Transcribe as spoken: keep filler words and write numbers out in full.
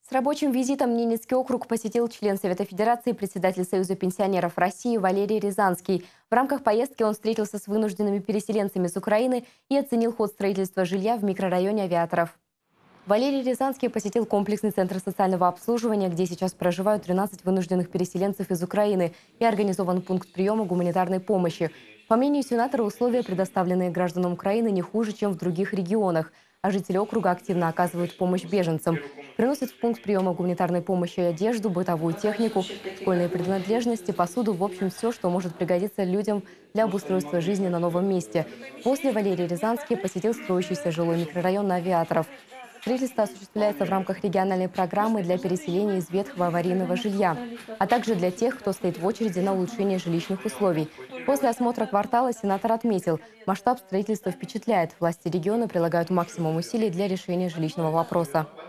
С рабочим визитом Ненецкий округ посетил член Совета Федерации, председатель Союза пенсионеров России Валерий Рязанский. В рамках поездки он встретился с вынужденными переселенцами с Украины и оценил ход строительства жилья в микрорайоне Авиаторов. Валерий Рязанский посетил комплексный центр социального обслуживания, где сейчас проживают тринадцать вынужденных переселенцев из Украины, и организован пункт приема гуманитарной помощи. По мнению сенатора, условия, предоставленные гражданам Украины, не хуже, чем в других регионах. А жители округа активно оказывают помощь беженцам. Приносят в пункт приема гуманитарной помощи одежду, бытовую технику, школьные принадлежности, посуду, в общем, все, что может пригодиться людям для обустройства жизни на новом месте. После Валерий Рязанский посетил строящийся жилой микрорайон Авиаторов. Строительство осуществляется в рамках региональной программы для переселения из ветхого аварийного жилья, а также для тех, кто стоит в очереди на улучшение жилищных условий. После осмотра квартала сенатор отметил, масштаб строительства впечатляет. Власти региона прилагают максимум усилий для решения жилищного вопроса.